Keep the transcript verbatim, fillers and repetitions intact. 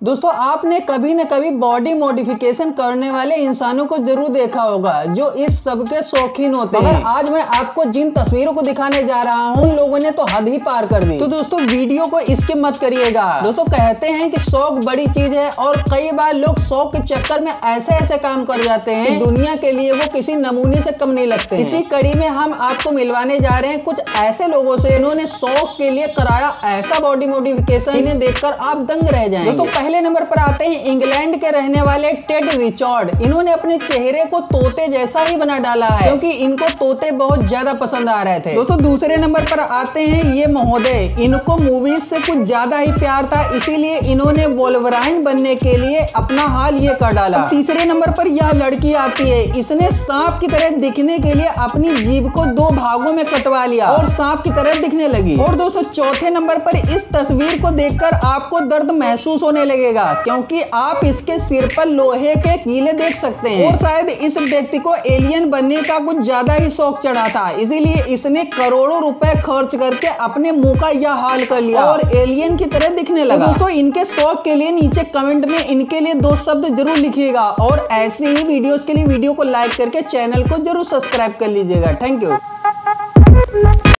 दोस्तों आपने कभी न कभी बॉडी मॉडिफिकेशन करने वाले इंसानों को जरूर देखा होगा जो इस सब के शौकीन होते हैं। मगर आज मैं आपको जिन तस्वीरों को दिखाने जा रहा हूँ उन लोगों ने तो हद ही पार कर दी। तो दोस्तों वीडियो को स्किप मत करिएगा। दोस्तों कहते हैं कि शौक बड़ी चीज है और कई बार लोग शौक के चक्कर में ऐसे ऐसे काम कर जाते हैं कि दुनिया के लिए वो किसी नमूने से कम नहीं लगते। इसी कड़ी में हम आपको मिलवाने जा रहे हैं कुछ ऐसे लोगों से जिन्होंने शौक के लिए कराया ऐसा बॉडी मॉडिफिकेशन, इन्हें देखकर आप दंग रह जाएंगे। दोस्तों पहले नंबर पर आते हैं इंग्लैंड के रहने वाले टेड रिचर्ड। इन्होंने अपने चेहरे को तोते जैसा ही बना डाला है क्योंकि इनको तोते बहुत ज्यादा पसंद आ रहे थे। दोस्तों दूसरे नंबर पर आते हैं ये महोदय। इनको मूवीज से कुछ ज्यादा ही प्यार था, इसीलिए इन्होंने वोल्वराइन बनने के लिए अपना हाल ये कर डाला। तीसरे नंबर पर यह लड़की आती है। इसने सांप की तरह दिखने के लिए अपनी जीभ को दो भागों में कटवा लिया और सांप की तरह दिखने लगी। और दोस्तों चौथे नंबर पर इस तस्वीर को देखकर आपको दर्द महसूस होने लगेगा क्योंकि आप इसके सिर पर लोहे के कीले देख सकते हैं। और शायद इस व्यक्ति को एलियन बनने का कुछ ज्यादा ही शौक चढ़ा था, इसीलिए इसने करोड़ों रुपए खर्च करके अपने मुंह का यह हाल कर लिया और एलियन की तरह दिखने लगा। तो दोस्तों इनके शौक के लिए नीचे कमेंट में इनके लिए दो शब्द जरूर लिखिएगा और ऐसे ही वीडियोस के लिए वीडियो को लाइक करके चैनल को जरूर सब्सक्राइब कर लीजिएगा। Thank you.